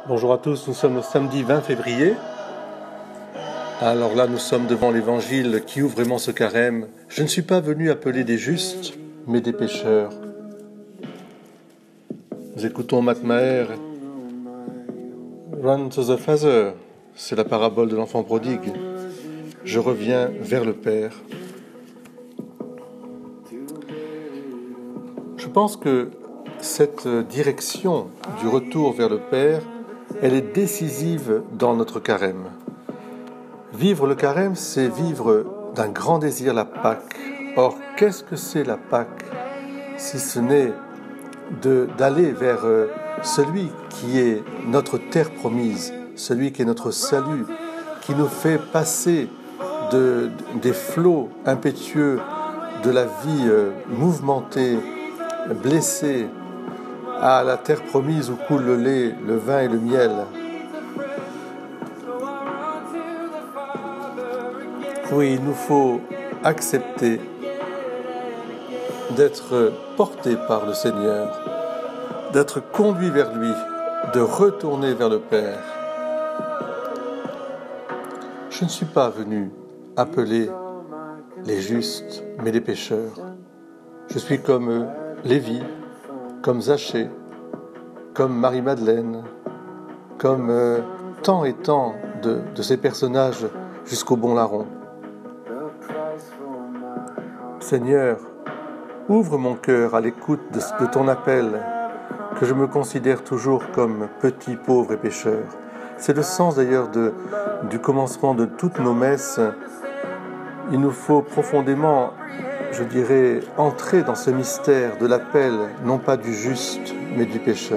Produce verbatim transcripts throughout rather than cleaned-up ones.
Bonjour à tous, nous sommes le samedi vingt février. Alors là, nous sommes devant l'évangile qui ouvre vraiment ce carême. Je ne suis pas venu appeler des justes, mais des pécheurs. Nous écoutons Matt Maher. Run to the Father, c'est la parabole de l'enfant prodigue. Je reviens vers le Père. Je pense que cette direction du retour vers le Père, elle est décisive dans notre carême. Vivre le carême, c'est vivre d'un grand désir la Pâque. Or, qu'est-ce que c'est la Pâque, si ce n'est de, d'aller vers celui qui est notre terre promise, celui qui est notre salut, qui nous fait passer de, des flots impétueux de la vie mouvementée, blessée, à la terre promise où coule le lait, le vin et le miel. Oui, il nous faut accepter d'être porté par le Seigneur, d'être conduit vers lui, de retourner vers le Père. Je ne suis pas venu appeler les justes, mais les pécheurs. Je suis comme Lévi, comme Zachée, comme Marie-Madeleine, comme euh, tant et tant de, de ces personnages jusqu'au bon larron. Seigneur, ouvre mon cœur à l'écoute de, de ton appel, que je me considère toujours comme petit, pauvre et pécheur. C'est le sens d'ailleurs de, du commencement de toutes nos messes. Il nous faut profondément, je dirais, entrer dans ce mystère de l'appel, non pas du juste, mais du pécheur.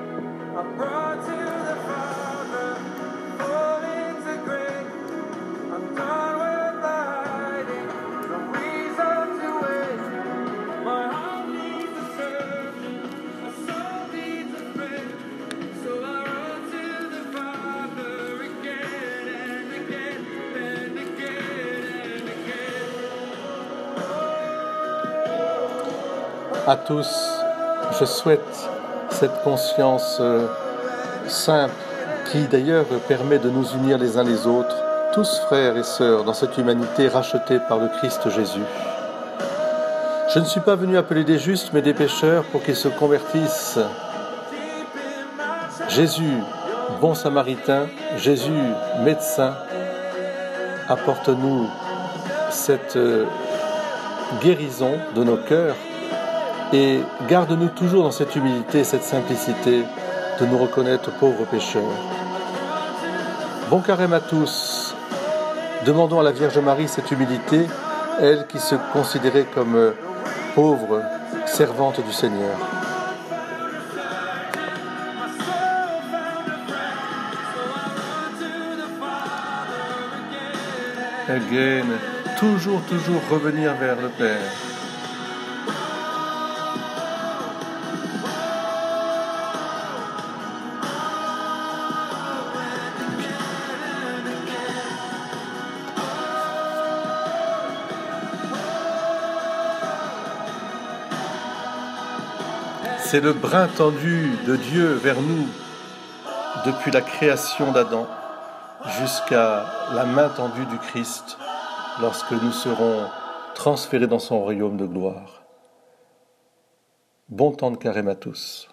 À tous, je souhaite cette conscience euh, simple qui d'ailleurs permet de nous unir les uns les autres, tous frères et sœurs dans cette humanité rachetée par le Christ Jésus. Je ne suis pas venu appeler des justes mais des pécheurs pour qu'ils se convertissent. Jésus, bon samaritain, Jésus, médecin, apporte-nous cette euh, guérison de nos cœurs. Et garde-nous toujours dans cette humilité, cette simplicité de nous reconnaître pauvres pécheurs. Bon carême à tous. Demandons à la Vierge Marie cette humilité, elle qui se considérait comme pauvre servante du Seigneur. Again, toujours, toujours revenir vers le Père. C'est le bras tendu de Dieu vers nous depuis la création d'Adam jusqu'à la main tendue du Christ lorsque nous serons transférés dans son royaume de gloire. Bon temps de carême à tous.